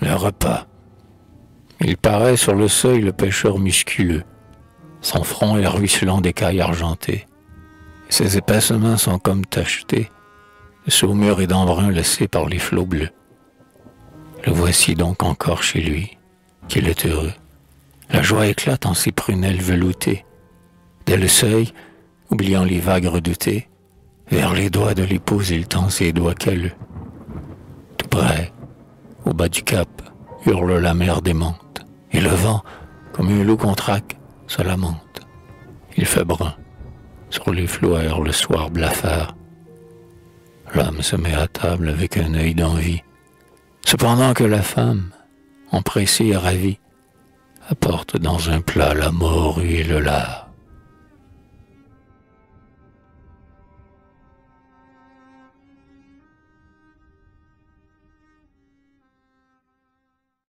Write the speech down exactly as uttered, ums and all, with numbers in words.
le repas. Il paraît sur le seuil le pêcheur musculeux. Son front est ruisselant d'écailles argentées. Ses épaisses mains sont comme tachetées de saumure et d'embrun laissés par les flots bleus. Le voici donc encore chez lui, qu'il est heureux. La joie éclate en ses prunelles veloutées. Dès le seuil, oubliant les vagues redoutées, vers les doigts de l'épouse il tend ses doigts calleux. Tout près, au bas du cap, hurle la mer démente, et le vent, comme un loup qu'on traque, se lamente. Il fait brun, sur les flots erre le soir blafard. L'homme se met à table avec un œil d'envie, cependant que la femme, empressée et ravie, apporte dans un plat la morue et le lard.